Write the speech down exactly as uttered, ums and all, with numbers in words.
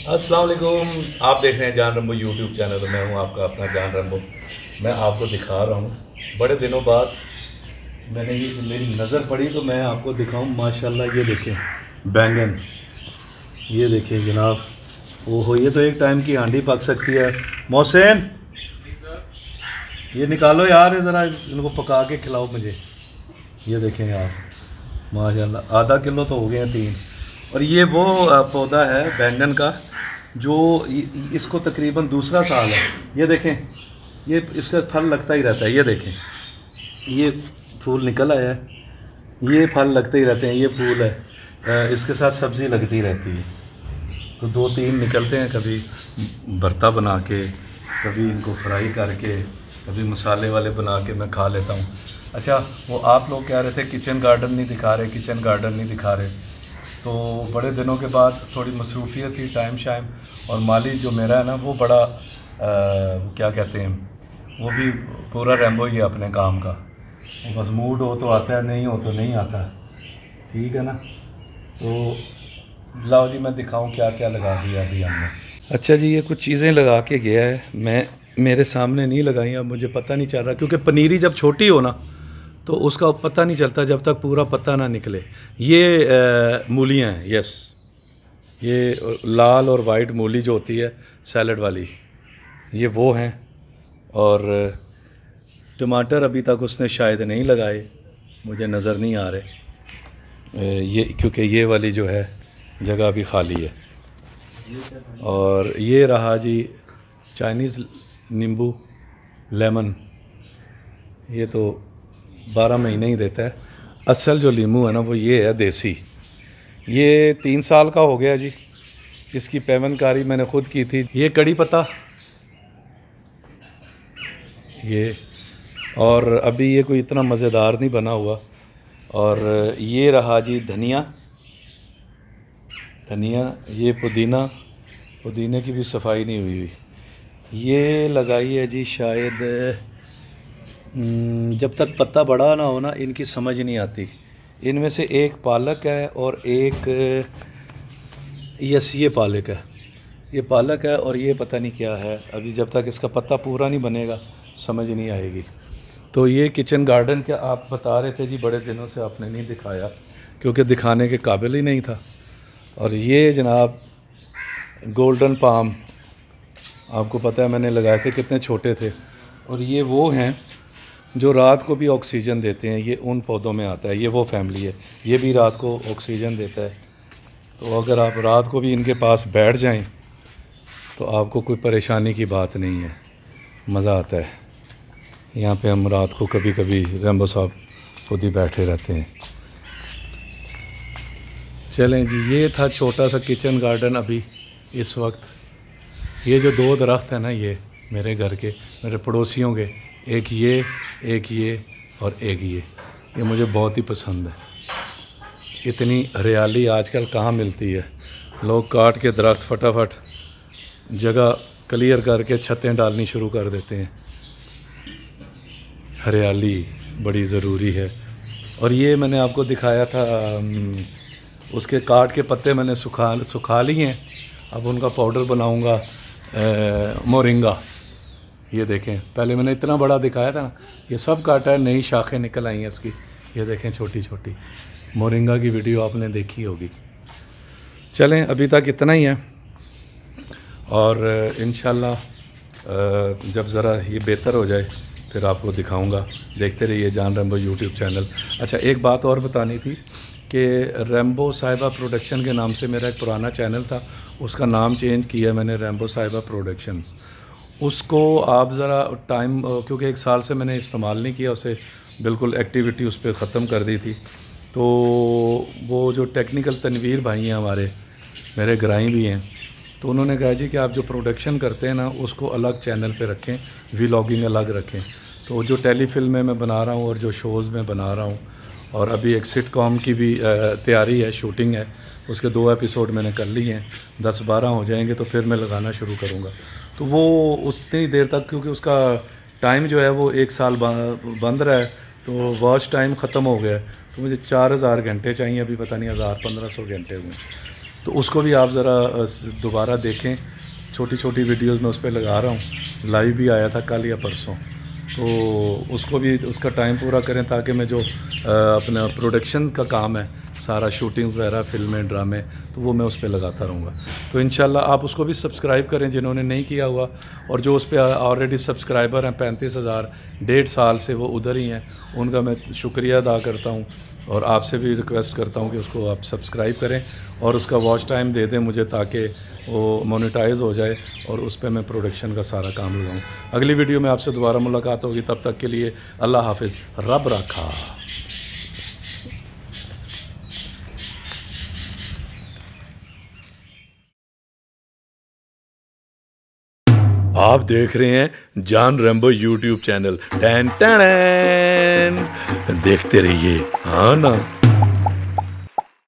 अस्सलाम वालेकुम। आप देख रहे हैं जान रंबो यूट्यूब चैनल। तो मैं हूं आपका अपना जान रंबो। मैं आपको दिखा रहा हूं बड़े दिनों बाद मैंने ये मेरी नज़र पड़ी तो मैं आपको दिखाऊं। माशाल्लाह ये देखें बैंगन, ये देखें जनाब। ओहो, ये तो एक टाइम की हांडी पक सकती है। मोहसिन, ये निकालो यार, ज़रा इनको पका के खिलाओ मुझे। ये देखें यार, माशाल्लाह आधा किलो तो हो गए हैं तीन। और ये वो पौधा है बैंगन का जो इसको तकरीबन दूसरा साल है। ये देखें, ये इसका फल लगता ही रहता है। ये देखें, ये फूल निकल आया है, ये फल लगते ही रहते हैं। ये फूल है, इसके साथ सब्ज़ी लगती रहती है। तो दो तीन निकलते हैं, कभी भरता बना के, कभी इनको फ्राई करके, कभी मसाले वाले बना के मैं खा लेता हूँ। अच्छा, वो आप लोग कह रहे थे किचन गार्डन नहीं दिखा रहे, किचन गार्डन नहीं दिखा रहे। तो बड़े दिनों के बाद थोड़ी मसरूफियत थी, टाइम शाइम, और माली जो मेरा है ना वो बड़ा आ, क्या कहते हैं, वो भी पूरा रैम्बो ही है अपने काम का। वो बस मूड हो तो आता है, नहीं हो तो नहीं आता। ठीक है ना। तो लाओ जी, मैं दिखाऊं क्या क्या लगा दिया अभी हमने। अच्छा जी, ये कुछ चीज़ें लगा के गया है, मैं मेरे सामने नहीं लगाई। अब मुझे पता नहीं चल रहा, क्योंकि पनीरी जब छोटी हो ना तो उसका पता नहीं चलता जब तक पूरा पत्ता ना निकले। ये मूलियाँ हैं, यस, ये लाल और वाइट मूली जो होती है सैलड वाली, ये वो हैं। और टमाटर अभी तक उसने शायद नहीं लगाए, मुझे नज़र नहीं आ रहे ये, क्योंकि ये वाली जो है जगह अभी खाली है। और ये रहा जी चाइनीज़ नींबू, लेमन, ये तो बारह महीने ही देता है। असल जो नींबू है ना वो ये है देसी। ये तीन साल का हो गया जी, इसकी पैवनकारी मैंने ख़ुद की थी। ये कड़ी पत्ता, ये, और अभी ये कोई इतना मज़ेदार नहीं बना हुआ। और ये रहा जी धनिया, धनिया, ये पुदीना, पुदीने की भी सफाई नहीं हुई हुई। ये लगाई है जी शायद, जब तक पत्ता बड़ा ना हो ना इनकी समझ नहीं आती। इनमें से एक पालक है और एक, यस, ये पालक है, ये पालक है और ये पता नहीं क्या है। अभी जब तक इसका पत्ता पूरा नहीं बनेगा समझ नहीं आएगी। तो ये किचन गार्डन क्या आप बता रहे थे जी, बड़े दिनों से आपने नहीं दिखाया क्योंकि दिखाने के काबिल ही नहीं था। और ये जनाब गोल्डन पाम, आपको पता है मैंने लगाए थे, कितने छोटे थे। और ये वो हैं जो रात को भी ऑक्सीजन देते हैं, ये उन पौधों में आता है। ये वो फैमिली है, ये भी रात को ऑक्सीजन देता है। तो अगर आप रात को भी इनके पास बैठ जाएं तो आपको कोई परेशानी की बात नहीं है, मज़ा आता है। यहाँ पे हम रात को कभी कभी रैम्बो साहब खुद ही बैठे रहते हैं। चलें जी, ये था छोटा सा किचन गार्डन अभी इस वक्त। ये जो दो दरख्त हैं ना, ये मेरे घर के, मेरे पड़ोसियों के, एक ये, एक ये और एक ये ये मुझे बहुत ही पसंद है। इतनी हरियाली आजकल कहाँ मिलती है। लोग काट के दरख्त फटाफट जगह क्लियर करके छतें डालनी शुरू कर देते हैं। हरियाली बड़ी ज़रूरी है। और ये मैंने आपको दिखाया था, उसके काट के पत्ते मैंने सुखा सुखा लिए हैं। अब उनका पाउडर बनाऊंगा, मोरिंगा। ये देखें, पहले मैंने इतना बड़ा दिखाया था ना, ये सब काटा है, नई शाखें निकल आई हैं इसकी। ये देखें छोटी छोटी। मोरिंगा की वीडियो आपने देखी होगी। चलें, अभी तक इतना ही है, और इंशाल्लाह जब ज़रा ये बेहतर हो जाए फिर आपको दिखाऊंगा। देखते रहिए जान रैम्बो यूट्यूब चैनल। अच्छा, एक बात और बतानी थी कि रैम्बो साहिबा प्रोडक्शन के नाम से मेरा एक पुराना चैनल था, उसका नाम चेंज किया मैंने, रैम्बो साहिबा प्रोडक्शंस। उसको आप ज़रा टाइम, क्योंकि एक साल से मैंने इस्तेमाल नहीं किया उसे, बिल्कुल एक्टिविटी उस पर ख़त्म कर दी थी। तो वो जो टेक्निकल तनवीर भाई हैं हमारे, मेरे ग्राई भी हैं, तो उन्होंने कहा जी कि आप जो प्रोडक्शन करते हैं ना उसको अलग चैनल पे रखें, व्लॉगिंग अलग रखें। तो जो टेलीफिल्में मैं बना रहा हूँ और जो शोज़ में बना रहा हूँ, और अभी एक सिटकॉम की भी तैयारी है, शूटिंग है, उसके दो एपिसोड मैंने कर लिए हैं, दस बारह हो जाएंगे तो फिर मैं लगाना शुरू करूँगा। तो वो उतनी देर तक, क्योंकि उसका टाइम जो है वो एक साल बंद रहा है, तो वॉच टाइम ख़त्म हो गया है, तो मुझे चार हज़ार घंटे चाहिए। अभी पता नहीं हज़ार पंद्रह सौ घंटे हुए। तो उसको भी आप ज़रा दोबारा देखें। छोटी छोटी वीडियोस मैं उस पर लगा रहा हूँ, लाइव भी आया था कल या परसों, तो उसको भी उसका टाइम पूरा करें ताकि मैं जो अपना प्रोडक्शन का काम है सारा, शूटिंग वगैरह, फिल्में, ड्रामे, तो वो मैं उस पर लगाता रहूँगा। तो इंशाल्लाह आप उसको भी सब्सक्राइब करें जिन्होंने नहीं किया हुआ, और जो उस पर ऑलरेडी सब्सक्राइबर हैं पैंतीस हज़ार, डेढ़ साल से वो उधर ही हैं, उनका मैं शुक्रिया अदा करता हूँ। और आपसे भी रिक्वेस्ट करता हूँ कि उसको आप सब्सक्राइब करें और उसका वॉच टाइम दे दें मुझे, ताकि वो मोनेटाइज हो जाए और उस पर मैं प्रोडक्शन का सारा काम लगाऊँ। अगली वीडियो में आपसे दोबारा मुलाकात होगी, तब तक के लिए अल्लाह हाफिज़, रब रखा। आप देख रहे हैं जान रैम्बो यूट्यूब चैनल। टैन टैन, देखते रहिए, हाँ ना।